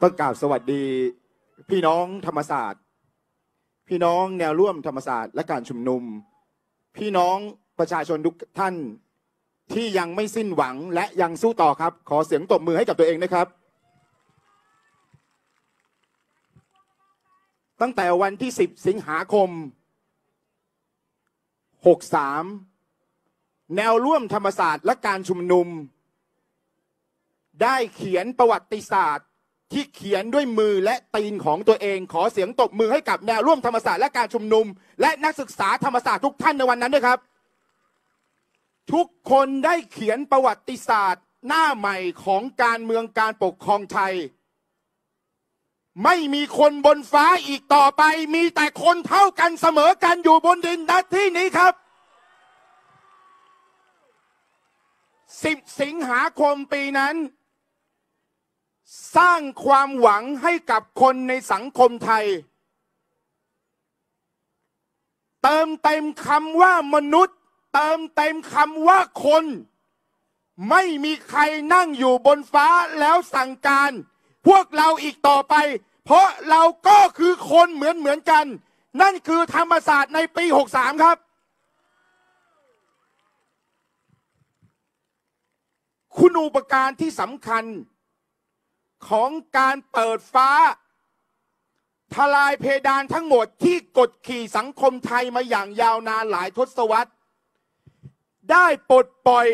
ต้องกราบสวัสดีพี่น้องธรรมศาสตร์พี่น้องแนวร่วมธรรมศาสตร์และการชุมนุมพี่น้องประชาชนทุกท่านที่ยังไม่สิ้นหวังและยังสู้ต่อครับขอเสียงตบมือให้กับตัวเองนะครับตั้งแต่วันที่10 สิงหาคม 63แนวร่วมธรรมศาสตร์และการชุมนุมได้เขียนประวัติศาสตร์ที่เขียนด้วยมือและตีนของตัวเองขอเสียงตบมือให้กับแนวร่วมธรรมศาสตร์และการชุมนุมและนักศึกษาธรรมศาสตร์ทุกท่านในวันนั้นด้วยครับทุกคนได้เขียนประวัติศาสตร์หน้าใหม่ของการเมืองการปกครองไทยไม่มีคนบนฟ้าอีกต่อไปมีแต่คนเท่ากันเสมอกันอยู่บนดินณที่นี้ครับ10 สิงหาคมปีนั้นสร้างความหวังให้กับคนในสังคมไทยเติมเต็มคำว่ามนุษย์เติมเต็มคำว่าคนไม่มีใครนั่งอยู่บนฟ้าแล้วสั่งการพวกเราอีกต่อไปเพราะเราก็คือคนเหมือนกันนั่นคือธรรมศาสตร์ในปี63ครับคุณูปการที่สำคัญของการเปิดฟ้าทลายเพดานทั้งหมดที่กดขี่สังคมไทยมาอย่างยาวนานหลายทศวรรษได้ปลดปล่อย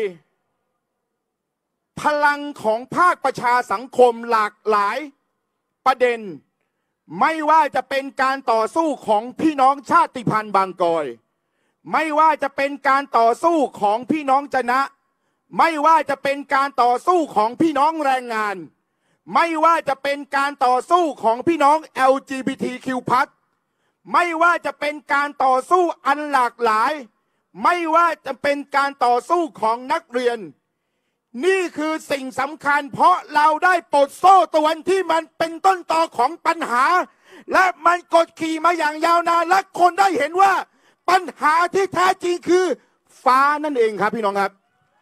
พลังของภาคประชาสังคมหลากหลายประเด็นไม่ว่าจะเป็นการต่อสู้ของพี่น้องชาติพันธุ์บางกอยไม่ว่าจะเป็นการต่อสู้ของพี่น้องจะนะไม่ว่าจะเป็นการต่อสู้ของพี่น้องแรงงานไม่ว่าจะเป็นการต่อสู้ของพี่น้อง LGBTQ+ ไม่ว่าจะเป็นการต่อสู้อันหลากหลายไม่ว่าจะเป็นการต่อสู้ของนักเรียนนี่คือสิ่งสำคัญเพราะเราได้ปลดโซ่ตรวนที่มันเป็นต้นตอของปัญหาและมันกดขี่มาอย่างยาวนานและคนได้เห็นว่าปัญหาที่แท้จริงคือฟ้านั่นเองครับพี่น้องครับ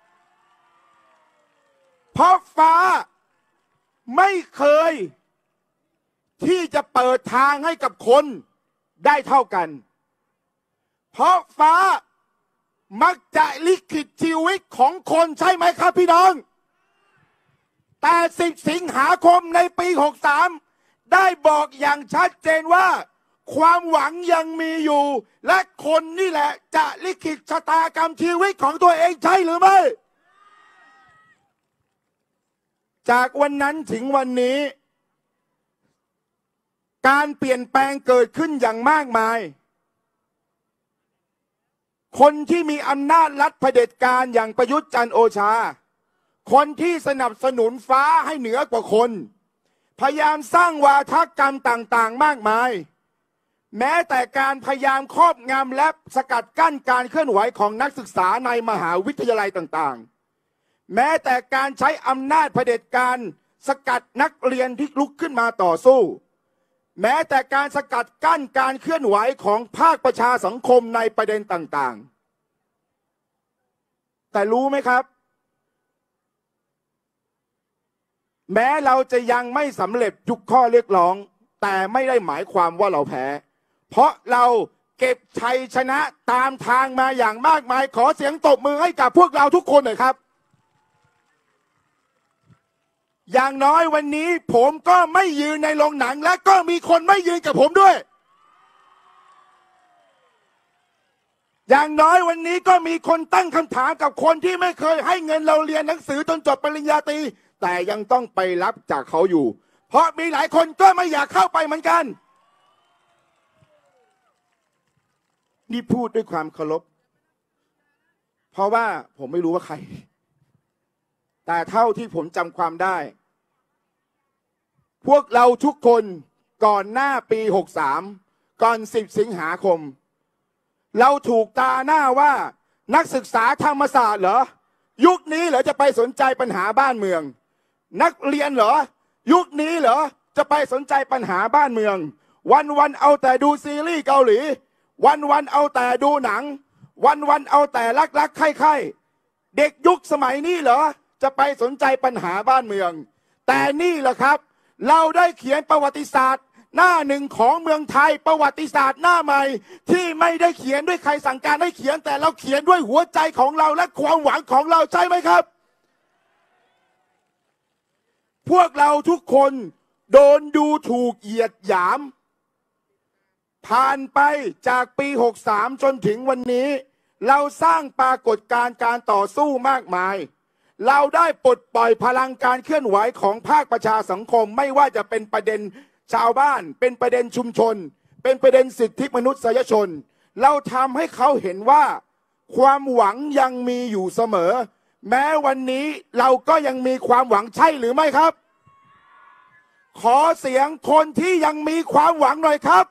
เพราะฟ้าไม่เคยที่จะเปิดทางให้กับคนได้เท่ากันเพราะฟ้ามักจะลิขิตชีวิตของคนใช่ไหมครับพี่น้องแต่10 สิงหาคมในปี63ได้บอกอย่างชัดเจนว่าความหวังยังมีอยู่และคนนี่แหละจะลิขิตชะตากรรมชีวิตของตัวเองใช่หรือไม่จากวันนั้นถึงวันนี้การเปลี่ยนแปลงเกิดขึ้นอย่างมากมายคนที่มีอำนาจรัฐเผด็จการอย่างประยุทธ์จันทร์โอชาคนที่สนับสนุนฟ้าให้เหนือกว่าคนพยายามสร้างวาทกรรมต่างๆมากมายแม้แต่การพยายามครอบงำและสกัดกั้นการเคลื่อนไหวของนักศึกษาในมหาวิทยาลัยต่างๆแม้แต่การใช้อำนาจเผด็จการสกัดนักเรียนที่ลุกขึ้นมาต่อสู้แม้แต่การสกัดกั้นการเคลื่อนไหวของภาคประชาสังคมในประเด็นต่างๆแต่รู้ไหมครับแม้เราจะยังไม่สำเร็จทุกข้อเรียกร้องแต่ไม่ได้หมายความว่าเราแพ้เพราะเราเก็บชัยชนะตามทางมาอย่างมากมายขอเสียงตบมือให้กับพวกเราทุกคนหน่อยครับอย่างน้อยวันนี้ผมก็ไม่ยืนในโรงหนังและก็มีคนไม่ยืนกับผมด้วยอย่างน้อยวันนี้ก็มีคนตั้งคำถามกับคนที่ไม่เคยให้เงินเราเรียนหนังสือจนจบปริญญาตรีแต่ยังต้องไปรับจากเขาอยู่เพราะมีหลายคนก็ไม่อยากเข้าไปเหมือนกันนี่พูดด้วยความเคารพเพราะว่าผมไม่รู้ว่าใครแต่เท่าที่ผมจำความได้พวกเราทุกคนก่อนหน้าปี63ก่อน10 สิงหาคมเราถูกตาหน้าว่านักศึกษาธรรมศาสตร์เหรอยุคนี้เหรอจะไปสนใจปัญหาบ้านเมืองนักเรียนเหรอยุคนี้เหรอจะไปสนใจปัญหาบ้านเมืองวันเอาแต่ดูซีรีส์เกาหลีวันเอาแต่ดูหนังวันเอาแต่รักใคร่ๆเด็กยุคสมัยนี้เหรอจะไปสนใจปัญหาบ้านเมืองแต่นี่แหละครับเราได้เขียนประวัติศาสตร์หน้าหนึ่งของเมืองไทยประวัติศาสตร์หน้าใหม่ที่ไม่ได้เขียนด้วยใครสั่งการให้เขียนแต่เราเขียนด้วยหัวใจของเราและความหวังของเราใช่ไหมครับพวกเราทุกคนโดนดูถูกเหยียดหยามผ่านไปจากปี63จนถึงวันนี้เราสร้างปรากฏการณ์การต่อสู้มากมายเราได้ปลดปล่อยพลังการเคลื่อนไหวของภาคประชาสังคมไม่ว่าจะเป็นประเด็นชาวบ้านเป็นประเด็นชุมชนเป็นประเด็นสิทธิมนุษยชนเราทำให้เขาเห็นว่าความหวังยังมีอยู่เสมอแม้วันนี้เราก็ยังมีความหวังใช่หรือไม่ครับขอเสียงคนที่ยังมีความหวังหน่อยครับ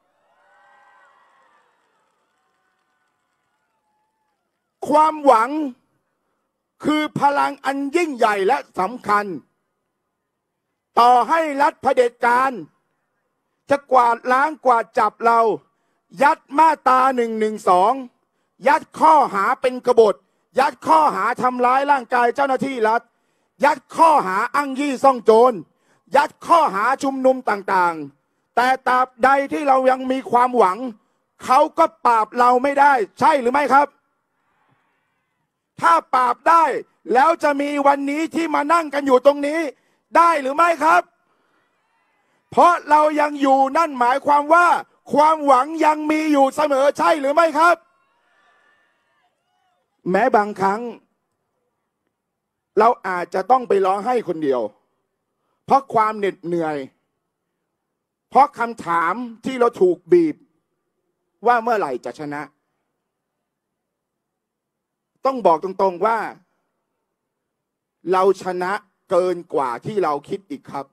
ความหวังคือพลังอันยิ่งใหญ่และสำคัญต่อให้รัฐเผด็จการจะกวาดล้างกวาดจับเรายัดมาตรา112ยัดข้อหาเป็นกบฏยัดข้อหาทำร้ายร่างกายเจ้าหน้าที่รัฐยัดข้อหาอ้างยี่ซ่องโจรยัดข้อหาชุมนุมต่างๆแต่ตราบใดที่เรายังมีความหวังเขาก็ปราบเราไม่ได้ใช่หรือไม่ครับถ้าปราบได้แล้วจะมีวันนี้ที่มานั่งกันอยู่ตรงนี้ได้หรือไม่ครับเพราะเรายังอยู่นั่นหมายความว่าความหวังยังมีอยู่เสมอใช่หรือไม่ครับแม้บางครั้งเราอาจจะต้องไปร้องไห้คนเดียวเพราะความเหน็ดเหนื่อยเพราะคำถามที่เราถูกบีบว่าเมื่อไหร่จะชนะต้องบอกตรงๆว่าเราชนะเกินกว่าที่เราคิดอีกครับ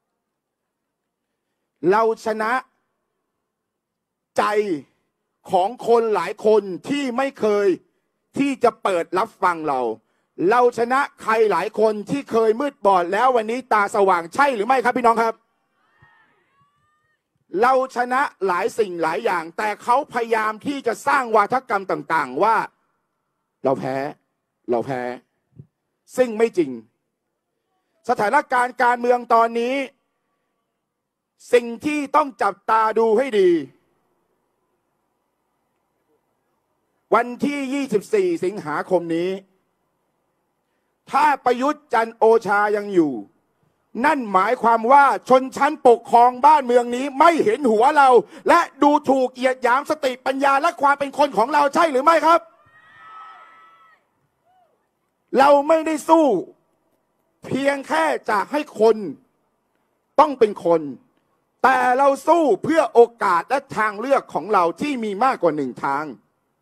เราชนะใจของคนหลายคนที่ไม่เคยที่จะเปิดรับฟังเราชนะใครหลายคนที่เคยมืดบอดแล้ววันนี้ตาสว่างใช่หรือไม่ครับพี่น้องครับเราชนะหลายสิ่งหลายอย่างแต่เขาพยายามที่จะสร้างวาทกรรมต่างๆว่าเราแพ้ซึ่งไม่จริงสถานการณ์การเมืองตอนนี้สิ่งที่ต้องจับตาดูให้ดีวันที่24สิงหาคมนี้ถ้าประยุทธ์จันทร์โอชายังอยู่นั่นหมายความว่าชนชั้นปกครองบ้านเมืองนี้ไม่เห็นหัวเราและดูถูกเหยียดหยามสติปัญญาและความเป็นคนของเราใช่หรือไม่ครับเราไม่ได้สู้เพียงแค่จะให้คนต้องเป็นคนแต่เราสู้เพื่อโอกาสและทางเลือกของเราที่มีมากกว่าหนึ่งทาง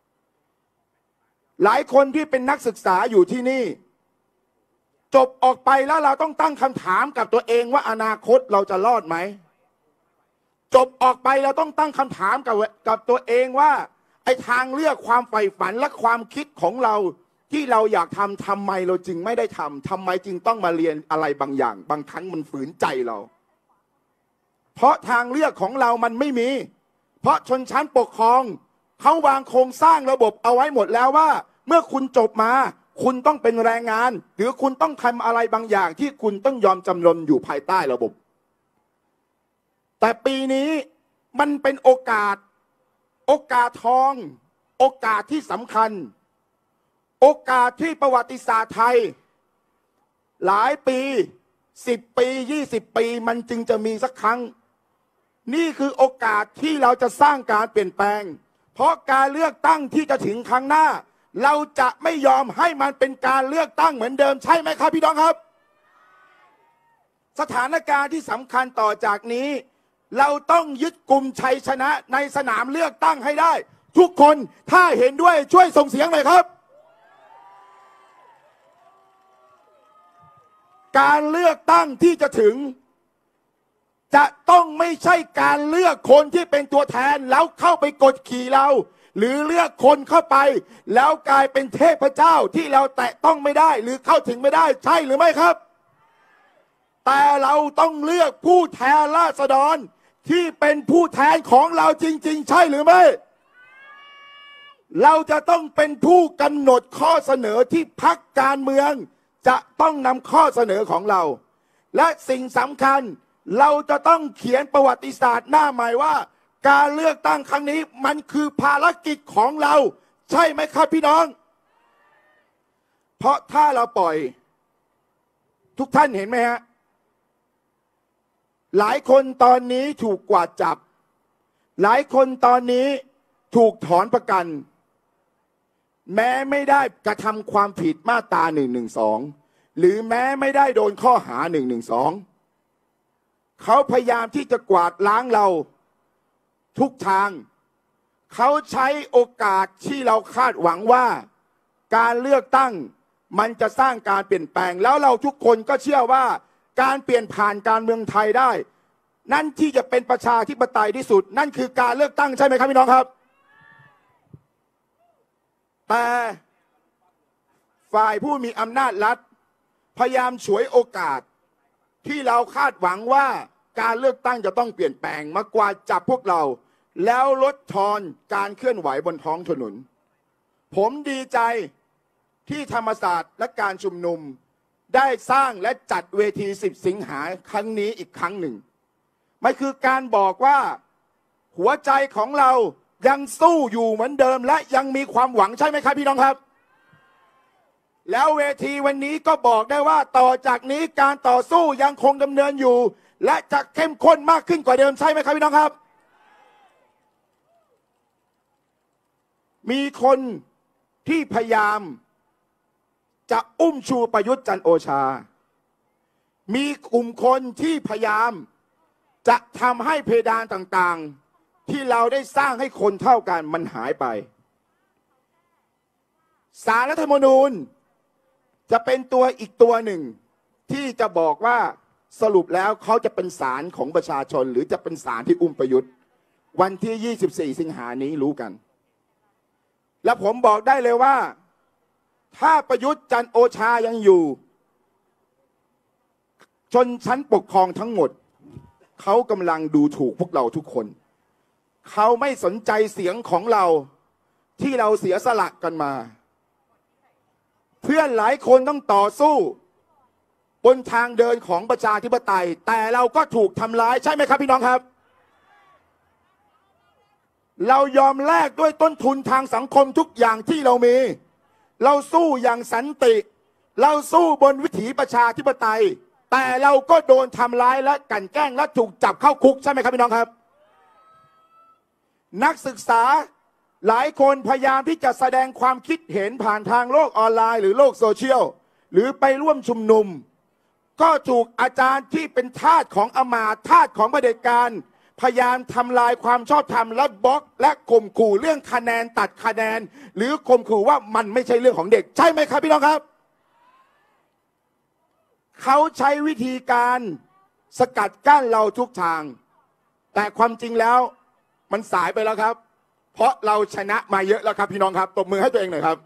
หลายคนที่เป็นนักศึกษาอยู่ที่นี่จบออกไปแล้วเราต้องตั้งคำถามกับตัวเองว่าอนาคตเราจะรอดไหมจบออกไปเราต้องตั้งคำถามกับตัวเองว่าไอ้ทางเลือกความใฝ่ฝันและความคิดของเราที่เราอยากทำไมเราจึงไม่ได้ทำไมจึงต้องมาเรียนอะไรบางอย่างบางครั้งมันฝืนใจเราเพราะทางเลือกของเรามันไม่มีเพราะชนชั้นปกครองเขาวางโครงสร้างระบบเอาไว้หมดแล้วว่าเมื่อคุณจบมาคุณต้องเป็นแรงงานหรือคุณต้องทำอะไรบางอย่างที่คุณต้องยอมจำนนอยู่ภายใต้ระบบแต่ปีนี้มันเป็นโอกาสทองโอกาสที่สำคัญโอกาสที่ประวัติศาสตร์ไทยหลายปี10 ปี20 ปีมันจึงจะมีสักครั้งนี่คือโอกาสที่เราจะสร้างการเปลี่ยนแปลงเพราะการเลือกตั้งที่จะถึงครั้งหน้าเราจะไม่ยอมให้มันเป็นการเลือกตั้งเหมือนเดิมใช่ไหมครับพี่น้องครับสถานการณ์ที่สำคัญต่อจากนี้เราต้องยึดกลุ่มชัยชนะในสนามเลือกตั้งให้ได้ทุกคนถ้าเห็นด้วยช่วยส่งเสียงหน่อยครับการเลือกตั้งที่จะถึงจะต้องไม่ใช่การเลือกคนที่เป็นตัวแทนแล้วเข้าไปกดขี่เราหรือเลือกคนเข้าไปแล้วกลายเป็นเทพเจ้าที่เราแตะต้องไม่ได้หรือเข้าถึงไม่ได้ใช่หรือไม่ครับแต่เราต้องเลือกผู้แทนราษฎรที่เป็นผู้แทนของเราจริงๆใช่หรือไม่เราจะต้องเป็นผู้กำหนดข้อเสนอที่พรรคการเมืองจะต้องนำข้อเสนอของเราและสิ่งสำคัญเราจะต้องเขียนประวัติศาสตร์หน้าใหม่ว่าการเลือกตั้งครั้งนี้มันคือภารกิจของเราใช่ไหมครับพี่น้องเพราะถ้าเราปล่อยทุกท่านเห็นไหมฮะหลายคนตอนนี้ถูกกวาดจับหลายคนตอนนี้ถูกถอนประกันแม้ไม่ได้กระทำความผิดมาตรา112หรือแม้ไม่ได้โดนข้อหา112เขาพยายามที่จะกวาดล้างเราทุกทางเขาใช้โอกาสที่เราคาดหวังว่าการเลือกตั้งมันจะสร้างการเปลี่ยนแปลงแล้วเราทุกคนก็เชื่อว่าการเปลี่ยนผ่านการเมืองไทยได้นั่นที่จะเป็นประชาธิปไตยที่สุดนั่นคือการเลือกตั้งใช่ไหมครับพี่น้องครับแต่ฝ่ายผู้มีอำนาจรัฐพยายามฉวยโอกาสที่เราคาดหวังว่าการเลือกตั้งจะต้องเปลี่ยนแปลงมากวาดจับพวกเราแล้วลดทอนการเคลื่อนไหวบนท้องถนนผมดีใจที่ธรรมศาสตร์และการชุมนุมได้สร้างและจัดเวที10 สิงหาครั้งนี้อีกครั้งหนึ่งมันคือการบอกว่าหัวใจของเรายังสู้อยู่เหมือนเดิมและยังมีความหวังใช่ไหมครับพี่น้องครับแล้วเวทีวันนี้ก็บอกได้ว่าต่อจากนี้การต่อสู้ยังคงดำเนินอยู่และจะเข้มข้นมากขึ้นกว่าเดิมใช่ไหมครับพี่น้องครับมีคนที่พยายามจะอุ้มชูประยุทธ์จันทร์โอชามีกลุ่มคนที่พยายามจะทำให้เพดานต่างๆที่เราได้สร้างให้คนเท่ากันมันหายไปศาลรัฐธรรมนูญจะเป็นตัวอีกตัวหนึ่งที่จะบอกว่าสรุปแล้วเขาจะเป็นศาลของประชาชนหรือจะเป็นศาลที่อุ้มประยุทธ์วันที่24 สิงหานี้รู้กันและผมบอกได้เลยว่าถ้าประยุทธ์จันทร์โอชายังอยู่ชนชั้นปกครองทั้งหมดเขากำลังดูถูกพวกเราทุกคนเขาไม่สนใจเสียงของเราที่เราเสียสละกันมาเพื่อนหลายคนต้องต่อสู้บนทางเดินของประชาธิปไตยแต่เราก็ถูกทำร้ายใช่ไหมครับพี่น้องครับเรายอมแลกด้วยต้นทุนทางสังคมทุกอย่างที่เรามีเราสู้อย่างสันติเราสู้บนวิถีประชาธิปไตยแต่เราก็โดนทำร้ายและกลั่นแกล้งและถูกจับเข้าคุกใช่ไหมครับพี่น้องครับนักศึกษาหลายคนพยายามที่จะแสดงความคิดเห็นผ่านทางโลกออนไลน์หรือโลกโซเชียลหรือไปร่วมชุมนุมก็ถูกอาจารย์ที่เป็นทาสของอำมาตย์ทาสของเผด็จการพยายามทำลายความชอบธรรมและบล็อกและข่มขู่เรื่องคะแนนตัดคะแนนหรือข่มขู่ว่ามันไม่ใช่เรื่องของเด็กใช่ไหมครับพี่น้องครับเขาใช้วิธีการสกัดกั้นเราทุกทางแต่ความจริงแล้วมันสายไปแล้วครับเพราะเราชนะมาเยอะแล้วครับพี่น้องครับตบมือให้ตัวเองหน่อยครับ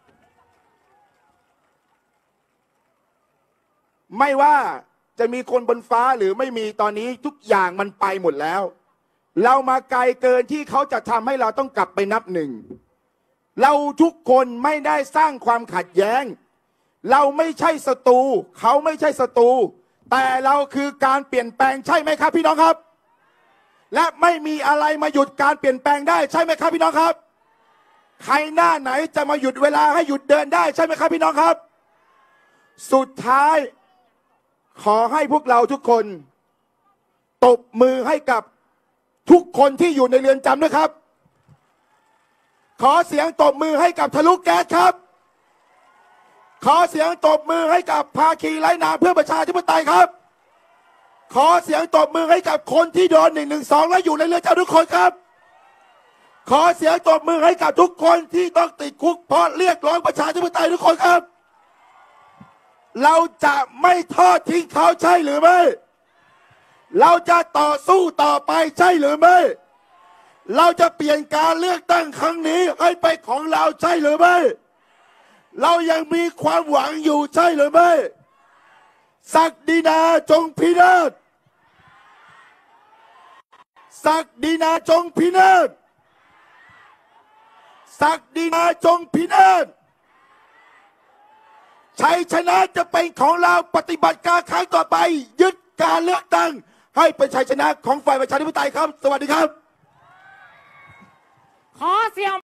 ไม่ว่าจะมีคนบนฟ้าหรือไม่มีตอนนี้ทุกอย่างมันไปหมดแล้วเรามาไกลเกินที่เขาจะทำให้เราต้องกลับไปนับหนึ่งเราทุกคนไม่ได้สร้างความขัดแย้งเราไม่ใช่ศัตรูเขาไม่ใช่ศัตรูแต่เราคือการเปลี่ยนแปลงใช่ไหมครับพี่น้องครับและไม่มีอะไรมาหยุดการเปลี่ยนแปลงได้ใช่ไหมครับพี่น้องครับใครหน้าไหนจะมาหยุดเวลาให้หยุดเดินได้ใช่ไหมครับพี่น้องครับสุดท้ายขอให้พวกเราทุกคนตบมือให้กับทุกคนที่อยู่ในเรือนจำด้วยครับขอเสียงตบมือให้กับทะลุแก๊สครับขอเสียงตบมือให้กับภาคีไร้นามเพื่อประชาธิปไตยครับขอเสียงตบมือให้กับคนที่โดน112และอยู่ในเรือนจำทุกคนครับขอเสียงตบมือให้กับทุกคนที่ต้องติดคุกเพราะเรียกร้องประชาธิปไตยทุกคนครับเราจะไม่ทอดทิ้งเขาใช่หรือไม่เราจะต่อสู้ต่อไปใช่หรือไม่เราจะเปลี่ยนการเลือกตั้งครั้งนี้ให้เป็นของเราใช่หรือไม่เรายังมีความหวังอยู่ใช่หรือไม่ศักดินาจงพินาศศักดินาจงพินาศศักดินาจงพินาศชัยชนะจะเป็นของเราปฏิบัติการครั้งต่อไปยึดการเลือกตั้งให้เป็นชัยชนะของฝ่ายประชาธิปไตยครับสวัสดีครับขอเสียง